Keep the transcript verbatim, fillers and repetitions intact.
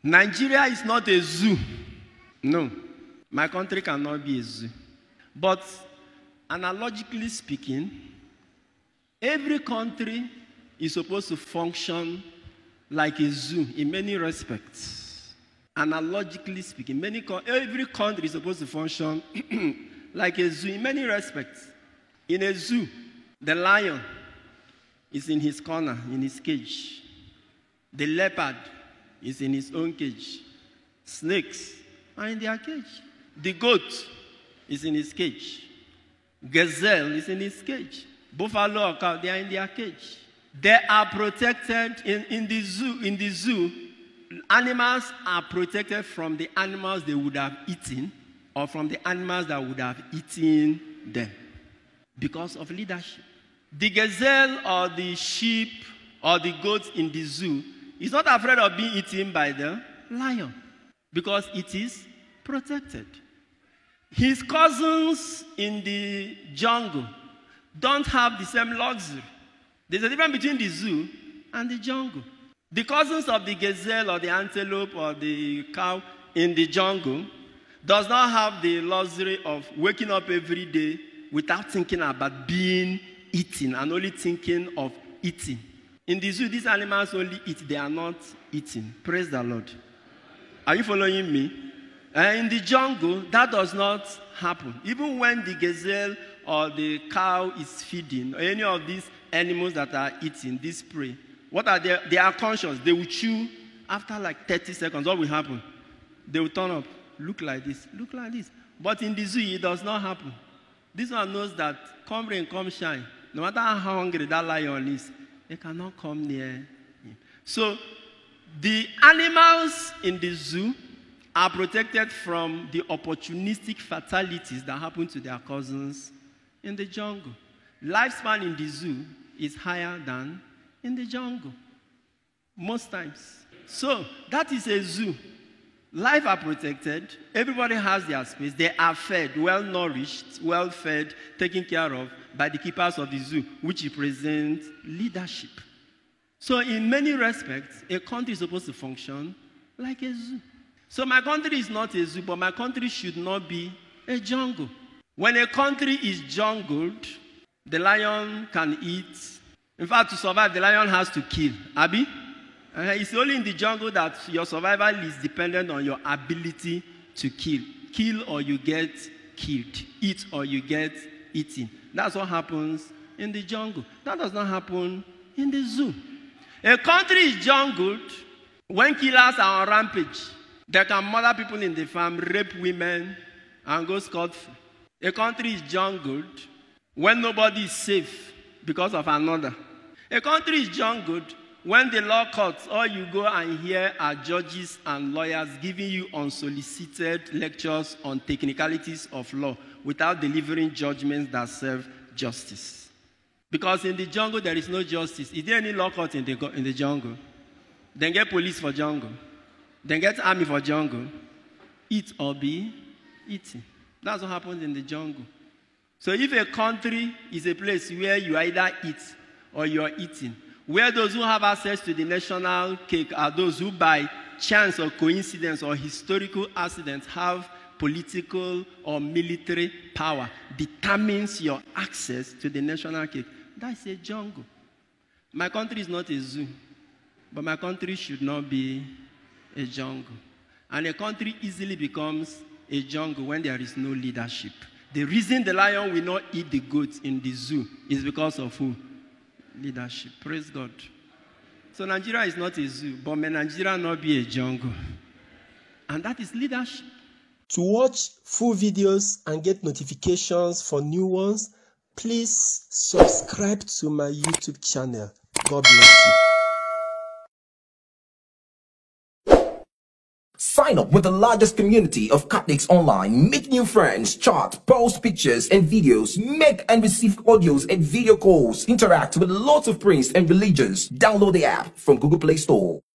Nigeria is not a zoo. No, my country cannot be a zoo. But analogically speaking, every country is supposed to function like a zoo in many respects. Analogically speaking, many, every country is supposed to function like a zoo in many respects. In a zoo, the lion is in his corner, in his cage. The leopard is in his own cage. Snakes are in their cage. The goat is in his cage. Gazelle is in his cage. Buffalo or cow, they are in their cage. They are protected in, in the zoo. In the zoo, animals are protected from the animals they would have eaten or from the animals that would have eaten them because of leadership. The gazelle or the sheep or the goat in the zoo is not afraid of being eaten by the lion because it is protected. His cousins in the jungle don't have the same luxury. There's a difference between the zoo and the jungle. The cousins of the gazelle or the antelope or the cow in the jungle does not have the luxury of waking up every day without thinking about being eaten and only thinking of eating. In the zoo, these animals only eat, they are not eating. Praise the Lord. Are you following me? And in the jungle, that does not happen. Even when the gazelle or the cow is feeding, or any of these animals that are eating, this prey, what are they? They are conscious. They will chew. After like thirty seconds, what will happen? They will turn up, look like this, look like this. But in the zoo, it does not happen. This one knows that come rain, come shine. No matter how hungry that lion is, they cannot come near him. So the animals in the zoo are protected from the opportunistic fatalities that happen to their cousins in the jungle. Lifespan in the zoo is higher than in the jungle, most times. So that is a zoo. Life are protected. Everybody has their space. They are fed, well-nourished, well-fed, taken care of by the keepers of the zoo, which represent leadership. So in many respects, a country is supposed to function like a zoo. So my country is not a zoo, but my country should not be a jungle. When a country is jungled, the lion can eat. In fact, to survive, the lion has to kill. Abi? Uh, it's only in the jungle that your survival is dependent on your ability to kill. Kill or you get killed. Eat or you get eaten. That's what happens in the jungle. That does not happen in the zoo. A country is jungled when killers are on rampage. They can murder people in the farm, rape women, and go scot-free. A country is jungled when nobody is safe because of another. A country is jungled when the law courts, all you go and hear are judges and lawyers giving you unsolicited lectures on technicalities of law without delivering judgments that serve justice. Because in the jungle, there is no justice. Is there any law court in the, in the jungle? Then get police for jungle. Then get army for jungle. Eat or be eaten. That's what happens in the jungle. So if a country is a place where you either eat or you are eating, where those who have access to the national cake are those who by chance or coincidence or historical accidents have political or military power, determines your access to the national cake. That's a jungle. My country is not a zoo, but my country should not be a jungle. And a country easily becomes a jungle when there is no leadership. The reason the lion will not eat the goats in the zoo is because of who? Leadership. Praise God. So Nigeria is not a zoo, but may Nigeria not be a jungle. And that is leadership. To watch full videos and get notifications for new ones, please subscribe to my YouTube channel. God bless you. Sign up with the largest community of Catholics online. Make new friends, chat, post pictures and videos, make and receive audios and video calls, interact with lots of priests and religions. Download the app from Google Play Store.